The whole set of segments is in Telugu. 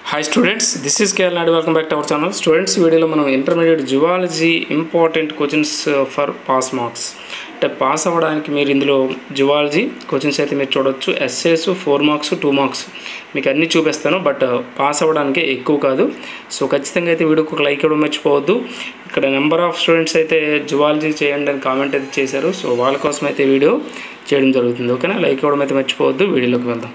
Hi students, this is KL Nadu. Welcome back to our channel. Students, ఈ వీడియోలో మనం intermediate zoology important questions for pass marks అంటే పాస్ అవ్వడానికి మీరు ఇందులో జువాలజీ క్వశ్చన్స్ అయితే మీరు చూడొచ్చు. ఎస్ఏస్ 4 మార్క్స్ 2 మార్క్స్ మీకు అన్నీ చూపిస్తాను, బట్ పాస్ అవ్వడానికి ఎక్కువ కాదు. సో ఖచ్చితంగా అయితే వీడియోకి ఒక లైక్ ఇవ్వడం మర్చిపోవద్దు. ఇక్కడ నెంబర్ ఆఫ్ స్టూడెంట్స్ అయితే జువాలజీ చేయండి అని కామెంట్ అయితే చేశారు. సో వాళ్ళ కోసం అయితే వీడియో చేయడం జరుగుతుంది. ఓకేనా, లైక్ ఇవ్వడం అయితే మర్చిపోవద్దు. వీడియోలోకి వెళ్దాం.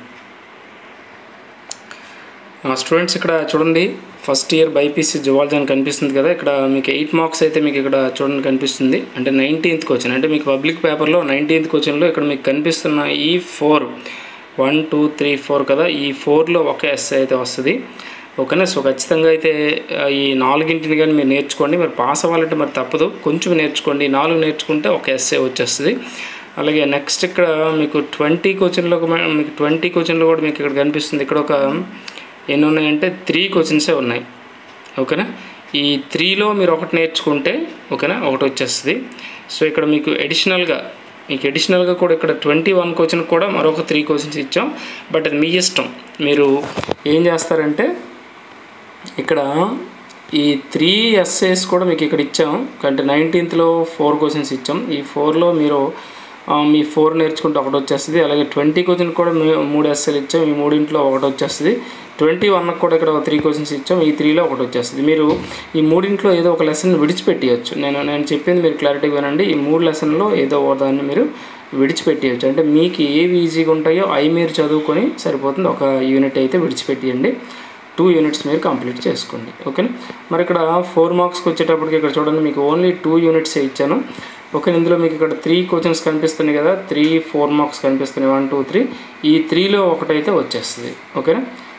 స్టూడెంట్స్ ఇక్కడ చూడండి, ఫస్ట్ ఇయర్ బైపీసీ జువాలజీ అని కనిపిస్తుంది కదా. ఇక్కడ మీకు 8 మార్క్స్ అయితే మీకు ఇక్కడ చూడండి కనిపిస్తుంది. అంటే 19th క్వశ్చన్, అంటే మీకు పబ్లిక్ పేపర్లో 19th క్వశ్చన్లో ఇక్కడ మీకు కనిపిస్తున్న ఈ 4 1 2 3 4 కదా, ఈ 4లో ఒక ఎస్ఏ అయితే వస్తుంది. ఓకేనా, సో ఖచ్చితంగా అయితే ఈ 4ని కానీ మీరు నేర్చుకోండి. మరి పాస్ అవ్వాలంటే మరి తప్పదు, కొంచెం నేర్చుకోండి. 4 నేర్చుకుంటే ఒక ఎస్ఏ వచ్చేస్తుంది. అలాగే నెక్స్ట్ ఇక్కడ మీకు 20 క్వశ్చన్లో మీకు 20 క్వశ్చన్లో కూడా మీకు ఇక్కడ కనిపిస్తుంది. ఇక్కడ ఒక ఎన్ని ఉన్నాయంటే 3 క్వశ్చన్సే ఉన్నాయి. ఓకేనా, ఈ 3లో మీరు ఒకటి నేర్చుకుంటే ఓకేనా ఒకటి వచ్చేస్తుంది. సో ఇక్కడ మీకు అడిషనల్గా కూడా ఇక్కడ 21 క్వశ్చన్ కూడా మరొక 3 క్వశ్చన్స్ ఇచ్చాం. బట్ అది మీ ఇష్టం, మీరు ఏం చేస్తారంటే ఇక్కడ ఈ 3 ఎస్ఏస్ కూడా మీకు ఇక్కడ ఇచ్చాం. అంటే 19thలో 4 క్వశ్చన్స్ ఇచ్చాం. ఈ 4లో మీరు మీ 4 నేర్చుకుంటే ఒకటి వచ్చేస్తుంది. అలాగే 20 క్వశ్చన్ కూడా 3 ఎస్ఏలు ఇచ్చాం. ఈ 3 ఒకటి వచ్చేస్తుంది. 21కి కూడా ఇక్కడ 3 క్వశ్చన్స్ ఇచ్చాం. ఈ 3లో ఒకటి వచ్చేస్తుంది. మీరు ఈ 3 ఏదో ఒక లెసన్ విడిచిపెట్టేయచ్చు. నేను చెప్పింది మీరు క్లారిటీగా వినండి. ఈ 3 లెసన్లో ఏదో ఒక దాన్ని మీరు విడిచిపెట్టేయచ్చు. అంటే మీకు ఏవి ఈజీగా ఉంటాయో అవి మీరు చదువుకొని సరిపోతుంది. ఒక యూనిట్ అయితే విడిచిపెట్టేయండి. 2 యూనిట్స్ మీరు కంప్లీట్ చేసుకోండి. ఓకేనా, మరి ఇక్కడ 4 మార్క్స్కి వచ్చేటప్పటికి ఇక్కడ చూడండి మీకు ఓన్లీ 2 యూనిట్సే ఇచ్చాను. ఓకే, ఇందులో మీకు ఇక్కడ 3 క్వశ్చన్స్ కనిపిస్తున్నాయి కదా, 4 మార్క్స్ కనిపిస్తున్నాయి. 1 2 3 ఈ 3లో ఒకటైతే వచ్చేస్తుంది. ఓకేనా,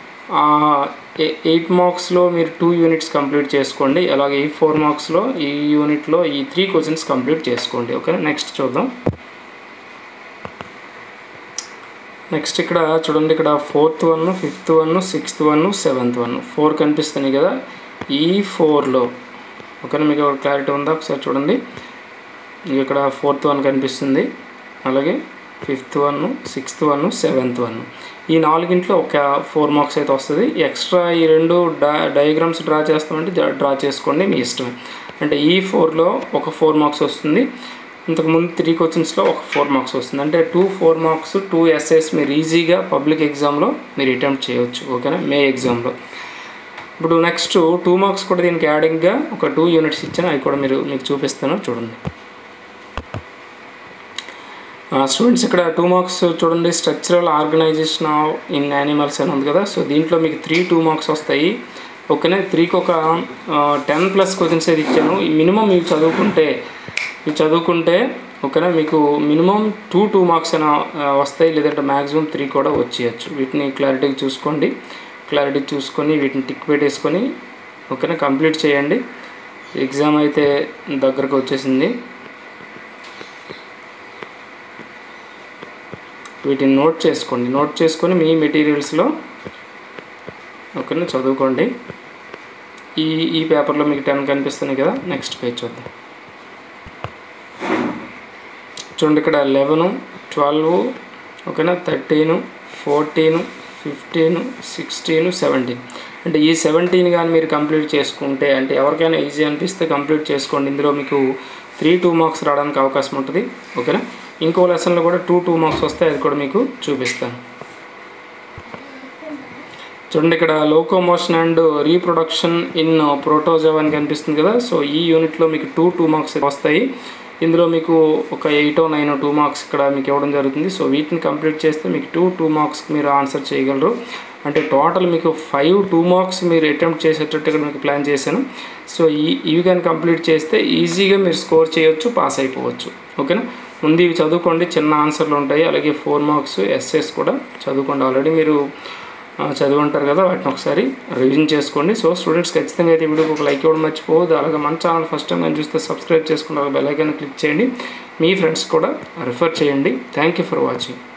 8 మార్క్స్లో మీరు 2 యూనిట్స్ కంప్లీట్ చేసుకోండి. అలాగే ఈ 4 మార్క్స్లో ఈ యూనిట్లో ఈ 3 క్వశ్చన్స్ కంప్లీట్ చేసుకోండి. ఓకేనా, నెక్స్ట్ చూద్దాం. నెక్స్ట్ ఇక్కడ చూడండి, ఇక్కడ 4th 1 5th 1 6th 1 7th 1 4 కనిపిస్తున్నాయి కదా. ఈ 4లో ఓకేనా మీకు క్లారిటీ ఉందా ఒకసారి చూడండి. ఇక్కడ 4th 1 కనిపిస్తుంది. అలాగే 5th 1 6th 1 7th 1 ఈ 4 ఒక 4 మార్క్స్ అయితే వస్తుంది. ఎక్స్ట్రా ఈ 2 డయాగ్రామ్స్ డ్రా చేస్తామంటే డ్రా చేసుకోండి, మీ ఇష్టం. అంటే ఈ 4లో ఒక 4 మార్క్స్ వస్తుంది. ఇంతకుముందు 3 క్వశ్చన్స్లో ఒక 4 మార్క్స్ వస్తుంది. అంటే 4 మార్క్స్ 2 ఎస్ఏస్ మీరు ఈజీగా పబ్లిక్ ఎగ్జామ్లో మీరు అటెంప్ట్ చేయవచ్చు. ఓకేనా, మే ఎగ్జామ్లో. ఇప్పుడు నెక్స్ట్ 2 మార్క్స్ కూడా దీనికి యాడింగ్గా ఒక 2 యూనిట్స్ ఇచ్చాను. అవి కూడా మీకు చూపిస్తాను చూడండి. స్టూడెంట్స్ ఇక్కడ 2 మార్క్స్ చూడండి, స్ట్రక్చరల్ ఆర్గనైజేషన్ ఇన్ యానిమల్స్ అని ఉంది కదా. సో దీంట్లో మీకు 2 మార్క్స్ వస్తాయి. ఓకేనా, 3కి ఒక 10+ క్వశ్చన్స్ అయితే ఇచ్చాను. మినిమం ఇవి చదువుకుంటే ఓకేనా మీకు మినిమం 2 మార్క్స్ అయినా వస్తాయి, లేదంటే మ్యాక్సిమం 3 కూడా వచ్చేయచ్చు. వీటిని క్లారిటీగా చూసుకొని వీటిని టిక్ పెట్టేసుకొని ఓకేనా కంప్లీట్ చేయండి. ఎగ్జామ్ అయితే దగ్గరకు వచ్చేసింది. వీటిని నోట్ చేసుకొని మీ మెటీరియల్స్లో ఓకేనా చదువుకోండి. ఈ పేపర్లో మీకు 10 కనిపిస్తున్నాయి కదా. నెక్స్ట్ పేజ్ చూద్దాం. చూడండి, ఇక్కడ 11 12 ఓకేనా 13 14 15 16 17 అంటే ఈ 17 కానీ మీరు కంప్లీట్ చేసుకుంటే, అంటే ఎవరికైనా ఈజీ అనిపిస్తే కంప్లీట్ చేసుకోండి. ఇందులో మీకు 2 మార్క్స్ రావడానికి అవకాశం ఉంటుంది. ఓకేనా, ఇంకో లెసన్లో కూడా 2 మార్క్స్ వస్తాయి, అది కూడా మీకు చూపిస్తాను. చూడండి, ఇక్కడ locomotion and reproduction in protozoa అని కనిపిస్తుంది కదా. సో ఈ యూనిట్లో మీకు 2 మార్క్స్ వస్తాయి. ఇందులో మీకు ఒక 8 or 9 2 మార్క్స్ ఇక్కడ మీకు ఇవ్వడం జరుగుతుంది. సో వీటిని కంప్లీట్ చేస్తే మీకు 2 మార్క్స్కి మీరు ఆన్సర్ చేయగలరు. అంటే టోటల్ మీకు 2 మార్క్స్ మీరు అటెంప్ట్ చేసేటట్టు ఇక్కడ మీకు ప్లాన్ చేశాను. సో ఇవి కానీ కంప్లీట్ చేస్తే ఈజీగా మీరు స్కోర్ చేయొచ్చు, పాస్ అయిపోవచ్చు. ఓకేనా, ముందు ఇవి చదువుకోండి, చిన్న ఆన్సర్లు ఉంటాయి. అలాగే 4 మార్క్స్ ఎస్ఎస్ కూడా చదువుకోండి. ఆల్రెడీ మీరు చదివి ఉంటారు కదా, వాటిని ఒకసారి రివిజన్ చేసుకోండి. సో స్టూడెంట్స్ ఖచ్చితంగా అయితే వీడియోకి ఒక లైక్ ఇవ్వడం మర్చిపోవద్దు. అలాగే మన ఛానల్ ఫస్ట్ టైం కానీ చూస్తే సబ్స్క్రైబ్ చేసుకుని బెల్ ఐకాన్ క్లిక్ చేయండి. మీ ఫ్రెండ్స్ కూడా రిఫర్ చేయండి. Thank you for watching.